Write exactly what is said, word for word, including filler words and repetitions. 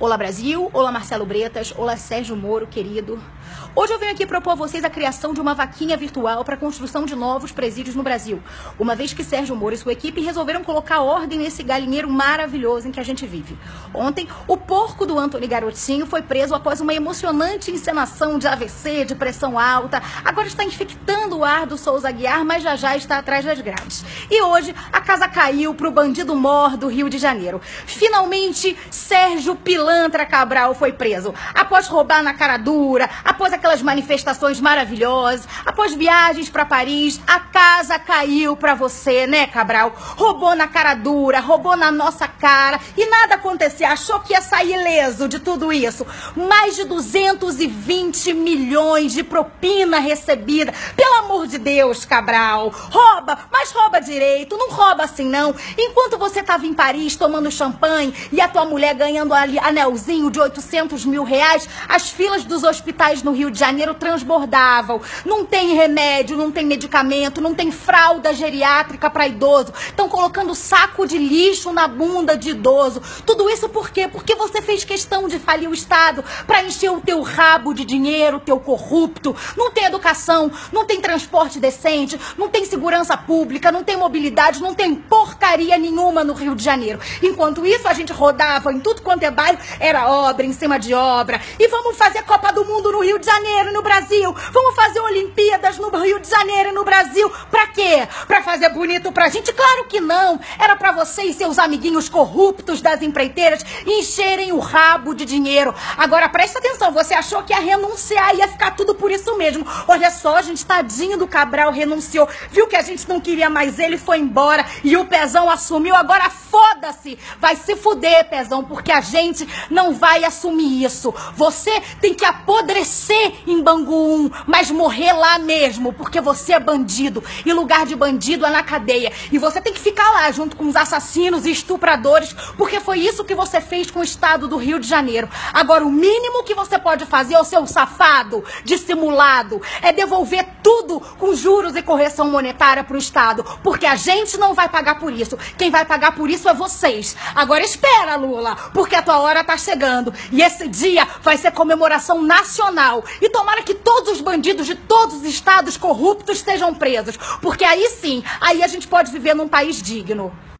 Olá Brasil, olá Marcelo Bretas, olá Sérgio Moro, querido. Hoje eu venho aqui propor a vocês a criação de uma vaquinha virtual para a construção de novos presídios no Brasil, uma vez que Sérgio Moro e sua equipe resolveram colocar ordem nesse galinheiro maravilhoso em que a gente vive. Ontem, o porco do Antony Garotinho foi preso após uma emocionante encenação de A V C, de pressão alta. Agora está infectando o ar do Souza Aguiar, mas já já está atrás das grades. E hoje, a casa caiu para o bandido mor do Rio de Janeiro. Finalmente, Sérgio Pilantra Cabral foi preso. Após roubar na cara dura, após aquelas manifestações maravilhosas, após viagens para Paris, a casa caiu para você, né, Cabral? Roubou na cara dura, roubou na nossa cara e nada aconteceu. Achou que ia sair ileso de tudo isso. Mais de duzentos e vinte milhões de propina recebida. Pelo amor de Deus, Cabral. Rouba, mas rouba direito. Não rouba assim, não. Enquanto você estava em Paris tomando champanhe e a tua mulher ganhando ali anelzinho de oitocentos mil reais, as filas dos hospitais no Rio de Janeiro transbordavam. Não tem remédio, não tem medicamento, não tem fralda geriátrica para idoso. Estão colocando saco de lixo na bunda de idoso. Tudo isso por quê? Porque você fez questão de falir o Estado para encher o teu rabo de dinheiro, teu corrupto. Não tem educação, não tem transporte decente, não tem segurança pública, não tem mobilidade, não tem porcaria nenhuma no Rio de Janeiro. Enquanto isso, a gente rodava em tudo quanto é bairro, era obra em cima de obra. E vamos fazer Copa do Mundo no Rio de Janeiro e no Brasil. Vamos fazer Olimpíadas no Rio de Janeiro e no Brasil. Pra quê? Pra fazer bonito pra gente? Claro que não. Era pra você e seus amiguinhos corruptos das empreiteiras encherem o rabo de dinheiro. Agora presta atenção, você achou que ia renunciar e ia ficar tudo por isso mesmo. Olha só, gente, tadinho do Cabral, renunciou. Viu que a gente não queria mais ele, foi embora e o Pezão assumiu. Agora foda-se. Vai se fuder, Pezão, porque a gente não vai assumir isso. Você tem que apodrecer em Bangu um, mas morrer lá mesmo, porque você é bandido. E lugar de bandido é na cadeia. E você tem que ficar lá junto com os assassinos e estupradores, porque foi isso que você fez com o Estado do Rio de Janeiro. Agora, o mínimo que você pode fazer, ô seu safado, dissimulado, é devolver tudo com juros e correção monetária pro Estado, porque a gente não vai pagar por isso. Quem vai pagar por isso é vocês. Agora espera, Lula, porque a tua hora tá chegando. E esse dia vai ser comemoração nacional. E tomara que todos os bandidos de todos os estados corruptos sejam presos, porque aí sim, aí a gente pode viver num país digno.